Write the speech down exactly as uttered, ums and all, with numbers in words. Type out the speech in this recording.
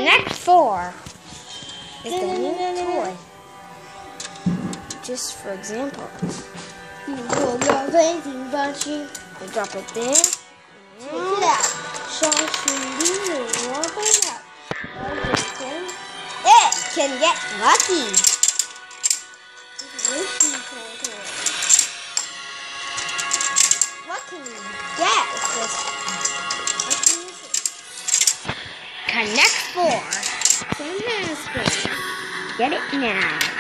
Connect Four is the new toy. Just for example, you drop it there. Check it out. It can get lucky. What can you get with this? Connect Four. Get it now.